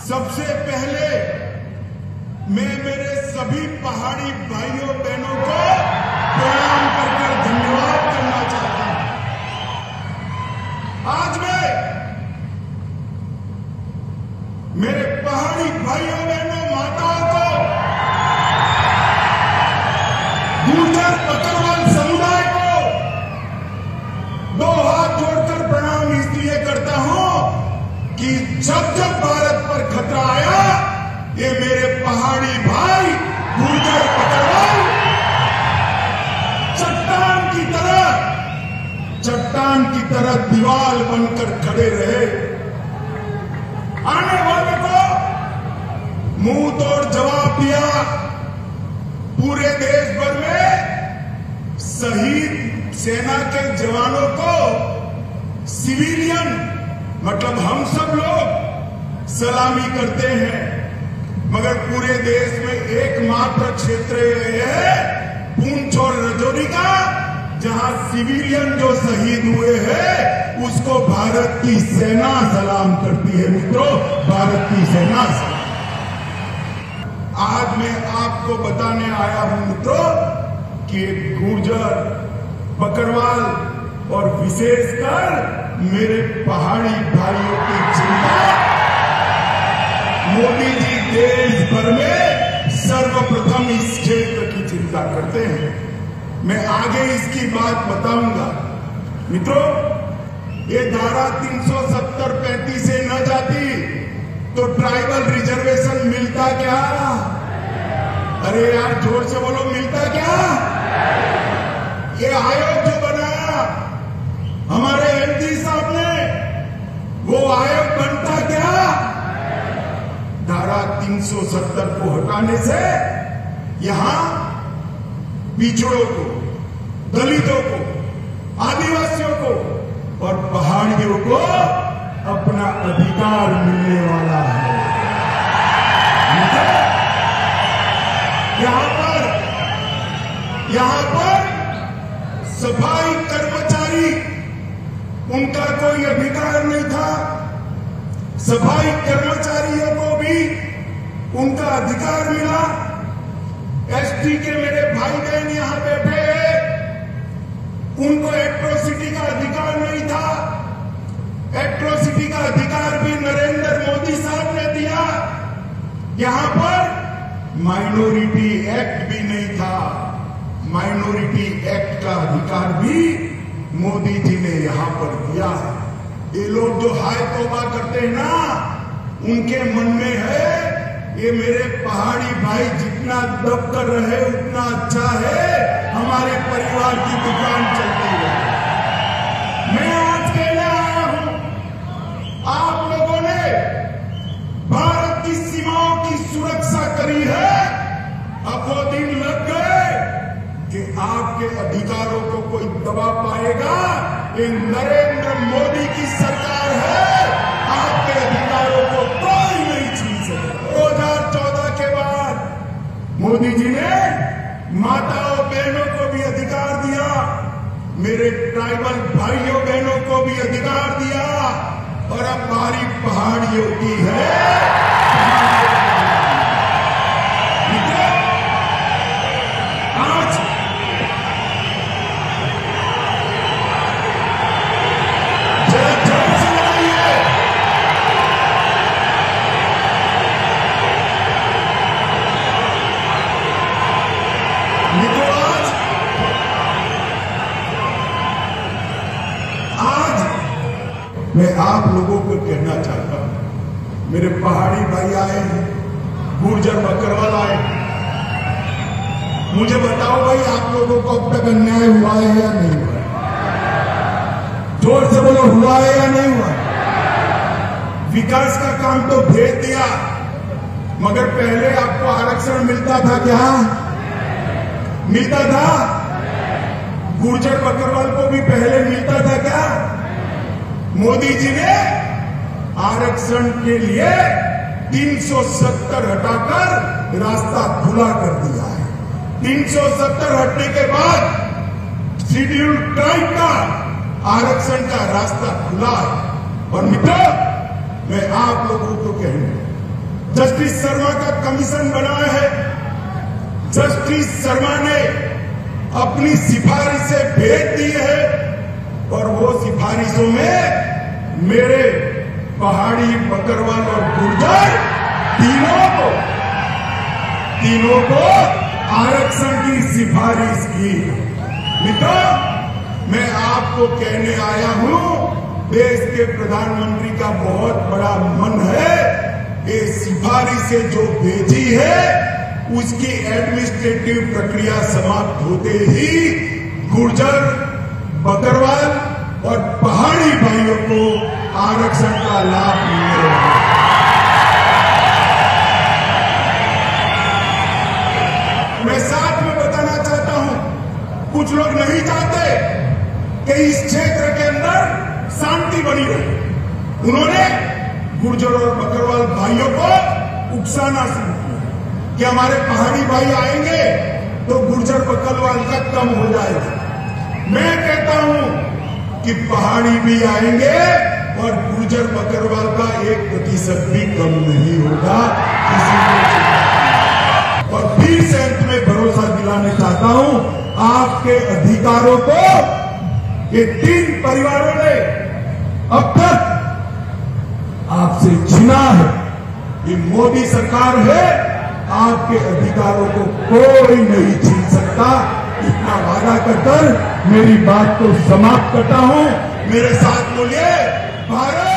सबसे पहले मैं मेरे सभी पहाड़ी भाइयों बहनों को प्रणाम कर धन्यवाद करना चाहता हूं। आज मैं मेरे पहाड़ी भाइयों बहनों माताओं को गुर्जर बकरवाल समुदाय को दो हाथ जोड़कर प्रणाम इसलिए करता हूं कि जब जब भारत पर खतरा आया, ये मेरे पहाड़ी भाई गुर्जर बकरवाल चट्टान की तरह दीवार बनकर खड़े रहे। आने वाले को मुंह तोड़ जवाब दिया। पूरे देश भर में शहीद सेना के जवानों को सिविलियन मतलब हम सब लोग सलामी करते हैं, मगर पूरे देश में एकमात्र क्षेत्र है पूंछ और राजौरी का, जहां सिविलियन जो शहीद हुए हैं उसको भारत की सेना सलाम करती है। मित्रों, भारत की सेना आज मैं आपको बताने आया हूं मित्रों कि गुर्जर बकरवाल और विशेषकर मेरे पहाड़ी भाइयों की चिंता मोदी जी देश भर में सर्वप्रथम इस क्षेत्र की चिंता करते हैं। मैं आगे इसकी बात बताऊंगा। मित्रों, ये धारा 370-35 से न जाती तो ट्राइबल रिजर्वेशन मिलता क्या? अरे यार जोर से बोलो, मिलता क्या? ये आयोग जो बनाया हमारे एमपी साहब ने, वो आयोग बनता क्या? धारा 370 को हटाने से यहां पिछड़ों को, दलितों को, आदिवासियों को और पहाड़ियों को अपना अधिकार मिलने वाला है। यहां पर सफाई कर्मचारी, उनका कोई अधिकार नहीं था। सफाई कर्मचारियों को भी उनका अधिकार मिला। एसटी के मेरे भाई बहन यहां बैठे हैं, उनको एट्रोसिटी का अधिकार नहीं था। एट्रोसिटी का अधिकार भी नरेंद्र मोदी साहब ने दिया। यहां पर माइनॉरिटी एक्ट भी नहीं था। माइनॉरिटी एक्ट का अधिकार भी मोदी जी ने यहां पर दिया। ये लोग जो हाय तौबा करते हैं ना, उनके मन में है ये मेरे पहाड़ी भाई जितना दब कर रहे उतना अच्छा है, हमारे परिवार की दुकान चलती है। मैं आज कहने आया हूं, आप लोगों ने भारत की सीमाओं की सुरक्षा करी है। अब वो दिन लग गए कि आपके अधिकारों को कोई दबा पाएगा। ये नरेंद्र मोदी की सरकार है, आपके अधिकारों को कोई नहीं छीन सकेगा। 2014 के बाद मोदी जी ने माताओं बहनों को भी अधिकार दिया, मेरे ट्राइबल भाइयों बहनों को भी अधिकार दिया, और अब बारी पहाड़ियों की है। आज मैं आप लोगों को कहना चाहता हूं, मेरे पहाड़ी भाई आए हैं, गुर्जर बकरवाल आए, मुझे बताओ भाई आप लोगों को अब तक अन्याय हुआ है या नहीं हुआ? जोर से बोलो, हुआ है या नहीं हुआ? विकास का काम तो भेज दिया, मगर पहले आपको आरक्षण मिलता था क्या? मिलता था? गुर्जर बकरवाल को भी पहले मिलता था क्या? मोदी जी ने आरक्षण के लिए 370 हटाकर रास्ता खुला कर दिया है। 370 हटने के बाद शेड्यूल्ड ट्राइब का आरक्षण का रास्ता खुला है। और मित्रों, मैं आप लोगों को कहूं, जस्टिस शर्मा का कमीशन बनाया है। जस्टिस शर्मा ने अपनी सिफारिशें भेज दी है और वो सिफारिशों में मेरे पहाड़ी, बकरवाल और गुर्जर तीनों को आरक्षण की सिफारिश की। मित्रों, मैं आपको कहने आया हूं, देश के प्रधानमंत्री का बहुत बड़ा मन है। ये सिफारिशें जो भेजी है उसकी एडमिनिस्ट्रेटिव प्रक्रिया समाप्त होते ही गुर्जर, बकरवाल और पहाड़ी भाइयों को आरक्षण का लाभ मिलेगा। मैं साथ में बताना चाहता हूं, कुछ लोग नहीं चाहते कि इस क्षेत्र के अंदर शांति बनी रहे। उन्होंने गुर्जर और बकरवाल भाइयों को उकसाना शुरू किया कि हमारे पहाड़ी भाई आएंगे तो गुर्जर बकरवाल का कम हो जाएगा। मैं कहता हूं कि पहाड़ी भी आएंगे और गुर्जर बकरवाल का 1% भी कम नहीं होगा। और फिर से अंत में भरोसा दिलाने चाहता हूं, आपके अधिकारों को ये 3 परिवारों ने अब तक आपसे छीना है। ये मोदी सरकार है, आपके अधिकारों को कोई नहीं छीन सकता। इतना वादा कर मेरी बात को समाप्त करता हूं। मेरे साथ बोलिए, भारत